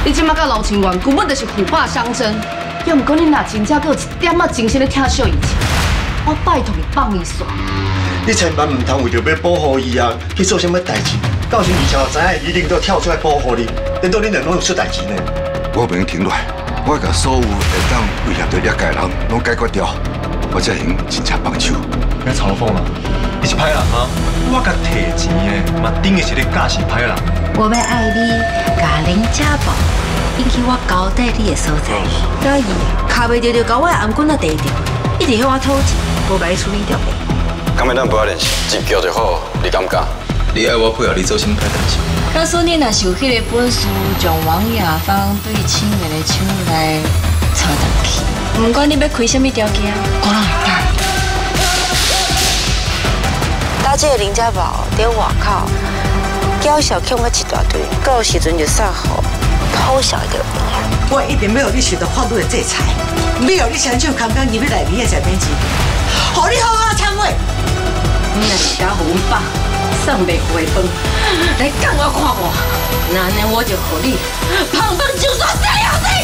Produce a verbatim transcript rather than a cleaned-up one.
你即马甲刘清源根本就是虎霸相争，要毋过你若真正阁有一点仔精神咧疼惜伊，我拜托你放伊煞。 你千万唔通为着要保护伊啊，去做什么代志？到时二乔知影，一定都跳出来保护你，等到你两拢有出代志呢。 我袂用停落来，我甲所有会当威胁到业界人拢解决掉，我才能真正放手。 别嘲讽啦，你是歹人啊！我甲摕钱的，嘛等于是咧假是歹人。 我要爱你，甲林家宝引起我交代你的所在。假伊卡袂着着甲我的颔棍仔地着，一直向我讨钱，无白处理掉袂。 敢要咱不要练习，一叫就好，你敢不敢？ 你爱我配合你做什么歹代志？ 假使你若是有迄个本事，将王亚芳对清源的手来插进去，不管你要开什么条件，我拢会答应。搭这个林家宝在外口，叫小欠我一大堆，到时阵就撒好，偷小一点。 我一定要有你受到法律的制裁，没有你相信刚刚入去内面的这边钱，好你好好忏悔。 你若是敢互阮爸送袂过饭，来讲我看我，那安尼我就互你旁门就算这样子。